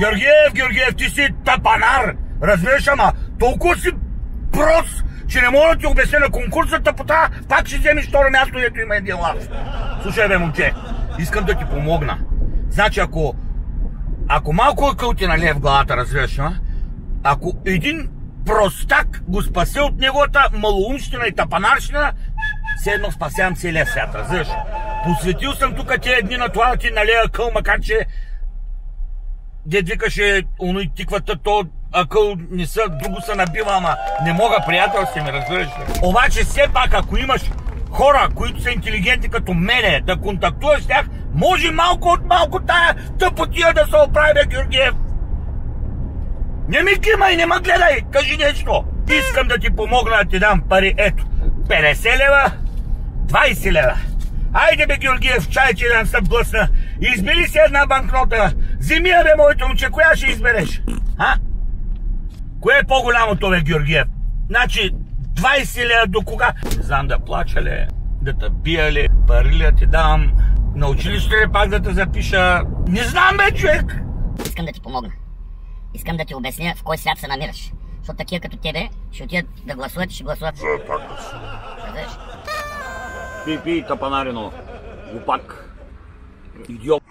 Георгиев, ти си тапанар! Разбираш, ама толкова си прост, че не мога да ти обясня на конкурсата, по това пак ще вземеш второ място, ето има един лав. Слушай, бе, момче, искам да ти помогна. Значи, ако малко акъл ти налее в главата, разбираш, ако един простак го спасе от неговата малоумщина и тапанарщина, все едно спасявам целия свят, разбираш. Посветил съм тук тия дни на това да ти налея акъл, макар че дед викаше, оно и тиквата, то акъл не са, друго се набива, ама не мога, приятел си ми, разбираш ли. Обаче все пак, ако имаш хора, които са интелигентни като мене, да контактуваш с тях, може малко от малко тая тъпотия да се оправи, бе, Георгиев. Не ми кимай, не ме гледай, кажи нещо. Искам да ти помогна да ти дам пари, ето, 50 лева, 20 лева. Айде, бе, Георгиев, чай, че да не се блъсна. Избери си една банкнота. Вземи я, бе, моето момче, коя ще избереш? Кое е по-голямото, бе, Георгиев? Значи, 20 лева до кога? Не знам да плача ли, да те бия ли, пари ли да ти дам, на училище ли пак да те запиша? Не знам, бе, човек! Искам да ти помогна. Искам да ти обясня в кой свят се намираш. Защото такива като тебе ще отидат да гласуват и ще гласуват. Разбираш? Пи, тапанарино. Глупак. Идиот.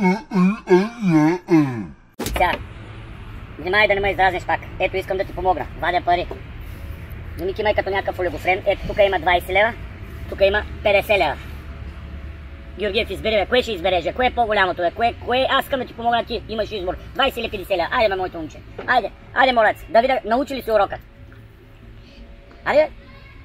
Сега, внимай да не ме издразниш пак. Ето, искам да ти помогна. Вадя пари. Не ми кимай като някакъв олигофрен. Ето, тук има 20 лева, тук има 50 лева. Георгиев, избери, бе. Кое ще избереш? Кое е по-голямото, бе? Кое? Аз искам да ти помогна, ти имаш избор. 20 или 50 лева. Айде, бе, моето момче. Айде, молец. Да видя, научи ли си урока? Айде, бе.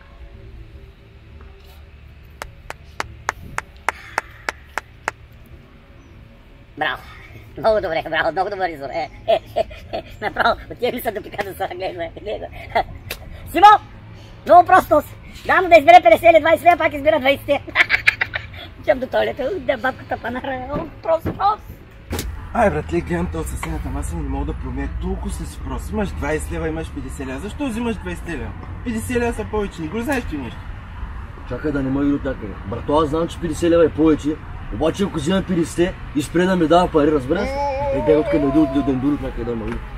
Браво. Много добре, браво, много добър избор. Направо, отива ли са до пика да се гледа. Симо! Много просто. Дам да избере 50 или 20 лева, пак избира 20. Чам до туалета, да бабката панара. Прост. Ай, братле, гледам този съседната маса, не мога да променя. Толкова си прост. Имаш 20 лева, имаш 50 лева. Защо взимаш 20 лева? 50 лева са повече, не го знаеш ти нещо. Чакай да не ме види от някъде. Брато, аз знам, че 50 лева е повече. Обаче ако взимам 50 и спре да ми дава пари, разбира се? Дай откъде да дойде от някъде да ме види.